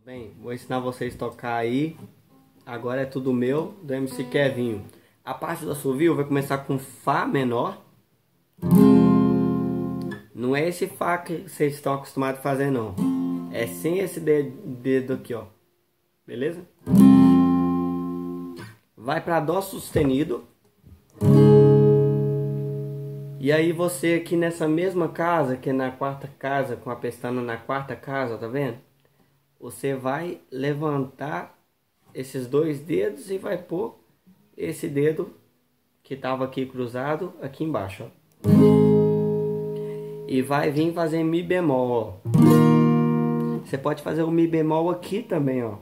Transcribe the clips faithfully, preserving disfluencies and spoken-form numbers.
Bem, vou ensinar vocês a tocar aí. Agora é tudo meu, do M C Kevinho. A parte do assovio vai começar com Fá menor. Não é esse Fá que vocês estão acostumados a fazer, não. É sem esse dedo, dedo aqui, ó. Beleza? Vai para Dó sustenido. E aí você aqui nessa mesma casa, que é na quarta casa, com a pestana na quarta casa, tá vendo? Você vai levantar esses dois dedos e vai pôr esse dedo que estava aqui cruzado aqui embaixo, ó. E vai vir fazer Mi bemol, ó. Você pode fazer o Mi bemol aqui também, ó.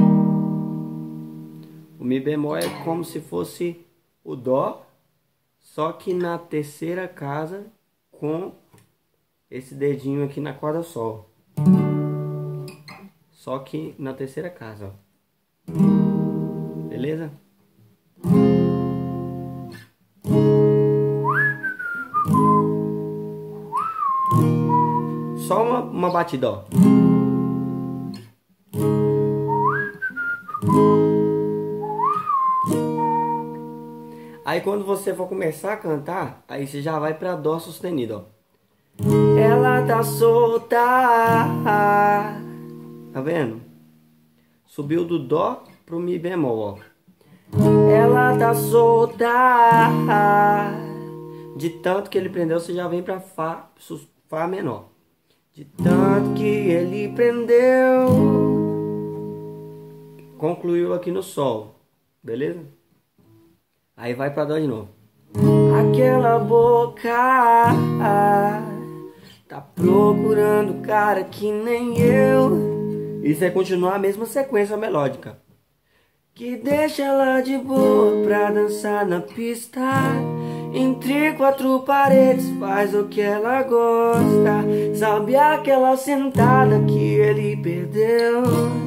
O Mi bemol é como se fosse o Dó, só que na terceira casa com esse dedinho aqui na corda Sol. Só que na terceira casa, ó. Beleza? Só uma, uma batida, ó. Aí quando você for começar a cantar, aí você já vai pra Dó sustenido, ó. Ela tá solta. Tá vendo? Subiu do Dó pro Mi bemol, ó. Ela tá solta. De tanto que ele prendeu, você já vem pra Fá, Fá menor. De tanto que ele prendeu. Concluiu aqui no Sol. Beleza? Aí vai pra Dó de novo. Aquela boca tá procurando cara que nem eu. Isso é continuar a mesma sequência melódica. Que deixa ela de boa pra dançar na pista. Entre quatro paredes faz o que ela gosta. Sabe aquela sentada que ele perdeu?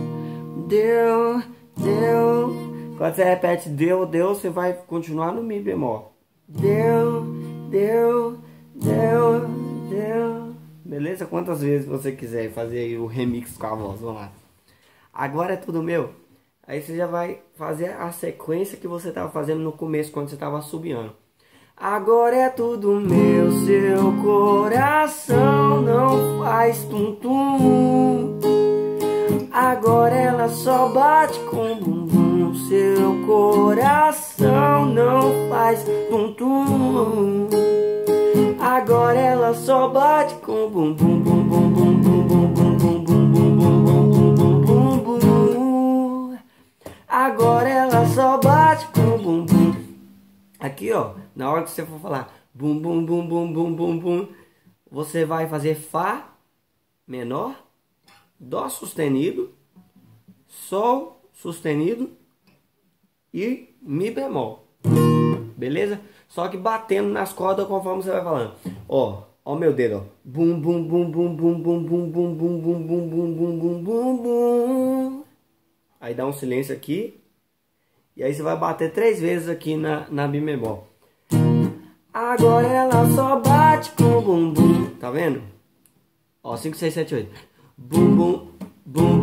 Deu, deu. Quando você repete deu, deu, você vai continuar no Mi bemol. Deu, deu, deu, deu. Beleza? Quantas vezes você quiser fazer aí o remix com a voz, vamos lá. Agora é tudo meu. Aí você já vai fazer a sequência que você estava fazendo no começo, quando você estava assobiando. Agora é tudo meu, seu coração não faz tum-tum. Agora ela só bate com bumbum, seu coração não faz tum-tum. Agora ela só bate com bum bum bum bum bum bum bum bum bum bum bum bum bum bum bum. Agora ela só bate com bum bum. Aqui, ó, na hora que você for falar bum bum bum bum bum bum bum, você vai fazer Fá menor, Dó sustenido, Sol sustenido e Mi bemol. Beleza? Só que batendo nas cordas conforme você vai falando. Ó, ó meu dedo, ó. Bum bum bum bum bum bum bum bum bum bum bum bum bum bum bum bum. Aí dá um silêncio aqui. E aí você vai bater três vezes aqui na, na Mi bemol. Agora ela só bate com bum bum. Tá vendo? Ó, cinco, seis, sete, oito. Bum bum bum